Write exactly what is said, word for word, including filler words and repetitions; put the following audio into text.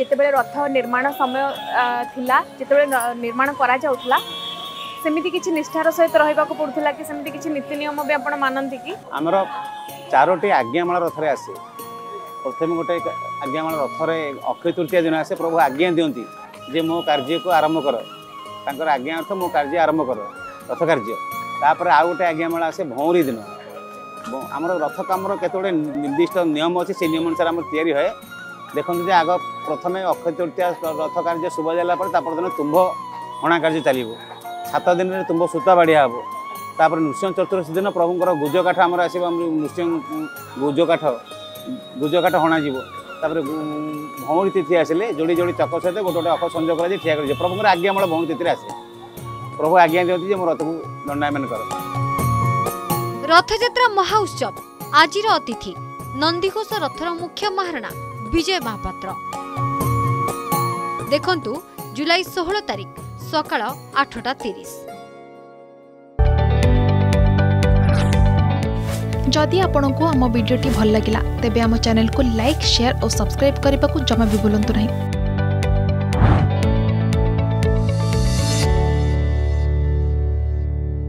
जितेबले रथ निर्माण समय थिला जितेबले निर्माण करा जाउथला सेमिति किछि निष्ठार सहित रहिबा को पड़ुथला कि सेमिति किछि नीति नियम भी आपण मानंती कि हमर चारोटी आज्ञामाला रथरे आसे प्रथम गोटे आज्ञामाला रथरे अक्षय तृतीया दिन आसे प्रभु आज्ञा दियंती जे मो कार्य को आरंभ कर तांकर आज्ञा अर्थ मो कार्य आरंभ कर रथ कार्य तापर आ गोटे आज्ञामाला आसे भौरी दिन आमर रथ कामर केतोडे निर्दिष्ट नियम अछि से नियम अनुसार हमर तयारी होय देखंतु जे आग प्रथम अक्षय तृतीया रथ कार्य शुभ जाला पर तापर दिन तुम्भ हणा कार्य चलिबो सात दिन में तुम्ब सूता बाड़िया हे तापर नृसिंह चतुर्दशी दिन प्रभुंर गुज काठ आमर आस नृसिंह गुज काठ गुज काठ हणा तापर भौरी तिथि आसिले जोड़ी जोड़ी चक सहित गोटे गोटे अख संजोग कर ठिया कर प्रभुंर आज्ञामाला भौरी तिथि आसे प्रभु आज्ञा दिखती मो रथ को दंडायमान कर रथयात्रा महाउत्सव आजिर अतिथि नंदीघोष रथर मुख्य महाराणा विजय महापात्र देखंतु जुलाई षोहल तारिख सकाळ आठटा तीस। जदि आपंक आम भिडी भल लगा तेब आम चैनल को लाइक शेयर और सब्सक्राइब करने को जमा भी भूलु नहीं।